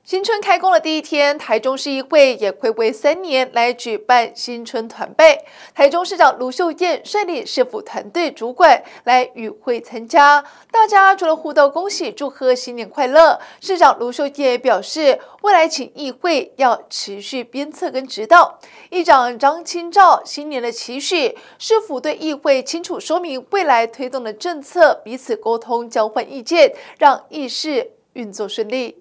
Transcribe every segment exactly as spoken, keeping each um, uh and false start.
新春开工的第一天，台中市议会也睽违三年来举办新春团拜。台中市长卢秀燕率领市府团队主管来与会参加，大家除了互动恭喜、祝贺新年快乐，市长卢秀燕也表示，未来请议会要持续鞭策跟指导。议长张清照新年的期许，市府对议会清楚说明未来推动的政策，彼此沟通、交换意见，让议事运作顺利。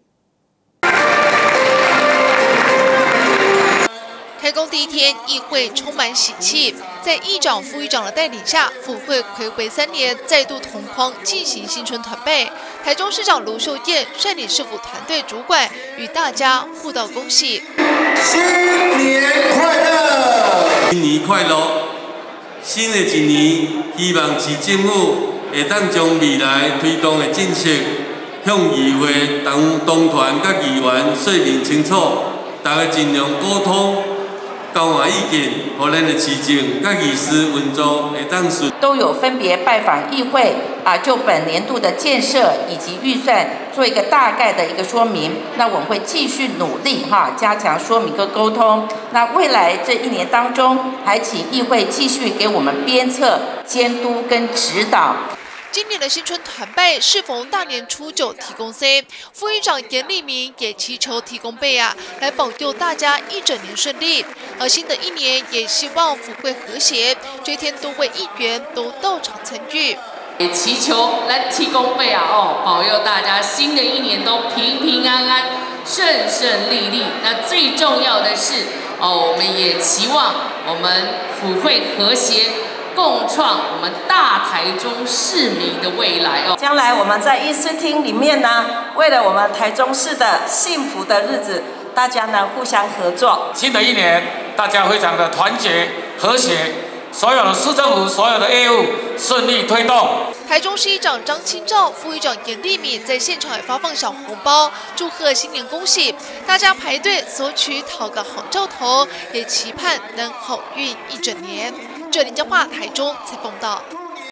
开工第一天，议会充满喜气，在议长、副议长的带领下，府会睽违三年再度同框进行新春团拜。台中市长卢秀燕率领市府团队主管与大家互道恭喜， 新年快乐！ 新年快乐！新的一年，希望市政府会当将未来推动的政策向议会党党团甲议员说明清楚，大家尽量沟通。交换意见，互咱的市政甲议事运作会当顺。 都有分别拜访议会啊，就本年度的建设以及预算做一个大概的一个说明。那我们会继续努力哈，加强说明跟沟通。那未来这一年当中，还请议会继续给我们鞭策、监督跟指导。 今年的新春团拜适逢大年初九提供 C， 副议长严立明也祈求提供备啊，来保佑大家一整年顺利。而新的一年也希望府会和谐，这天多位议员都到场参与。 也祈求来提供备啊哦，保佑大家新的一年都平平安安、顺顺利利。那最重要的是哦，我们也期望我们府会和谐。共创我们大台中市民的未来哦！ 将来我们在议事厅里面呢，为了我们台中市的幸福的日子，大家呢互相合作。 新的一年，大家非常的团结和谐，所有的市政府所有的业务顺利推动。 台中市议长张清照、副议长严立敏在现场也发放小红包，祝贺新年恭喜，大家排队索取讨个好兆头，也期盼能好运一整年。这林江话台中采访到。